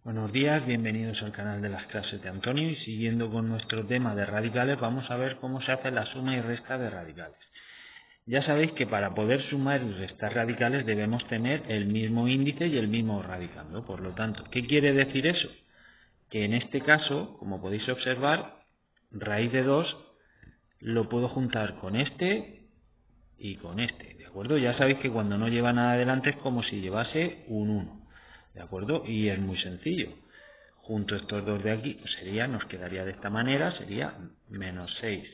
Buenos días, bienvenidos al canal de las clases de Antonio y siguiendo con nuestro tema de radicales vamos a ver cómo se hace la suma y resta de radicales. Ya sabéis que para poder sumar y restar radicales debemos tener el mismo índice y el mismo radicando. Por lo tanto, ¿qué quiere decir eso? Que en este caso, como podéis observar, raíz de 2 lo puedo juntar con este y con este, ¿de acuerdo? Ya sabéis que cuando no lleva nada adelante es como si llevase un 1, ¿de acuerdo? Y es muy sencillo. Junto estos dos de aquí, pues nos quedaría de esta manera, sería menos 6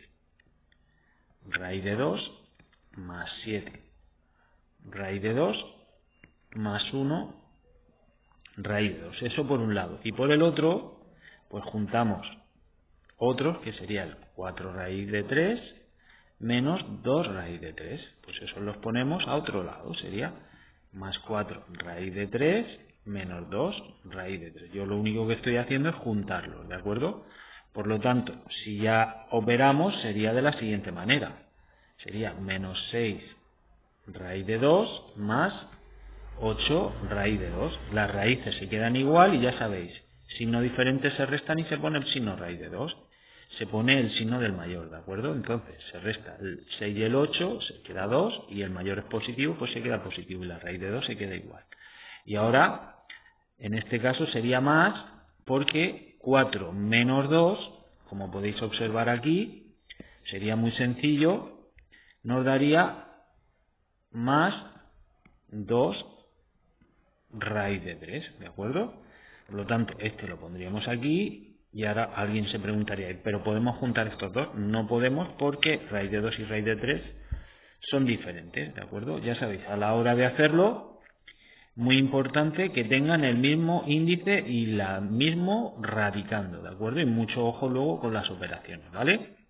raíz de 2 más 7 raíz de 2 más 1 raíz de 2. Eso por un lado. Y por el otro, pues juntamos otros, que sería el 4 raíz de 3 menos 2 raíz de 3. Pues eso los ponemos a otro lado, sería más 4 raíz de 3 menos 2 raíz de 3. Yo lo único que estoy haciendo es juntarlos, ¿de acuerdo? Por lo tanto, si ya operamos, sería de la siguiente manera. Sería menos 6 raíz de 2 más 8 raíz de 2. Las raíces se quedan igual y ya sabéis, signo diferente se restan y se pone el signo raíz de 2. Se pone el signo del mayor, ¿de acuerdo? Entonces se resta el 6 y el 8, se queda 2 y el mayor es positivo, pues se queda positivo y la raíz de 2 se queda igual. Y ahora, en este caso sería más porque 4 menos 2, como podéis observar aquí, sería muy sencillo, nos daría más 2 raíz de 3, ¿de acuerdo? Por lo tanto, este lo pondríamos aquí y ahora alguien se preguntaría, ¿pero podemos juntar estos dos? No podemos porque raíz de 2 y raíz de 3 son diferentes, ¿de acuerdo? Ya sabéis, a la hora de hacerlo, muy importante que tengan el mismo índice y la mismo radicando, ¿de acuerdo? Y mucho ojo luego con las operaciones, ¿vale?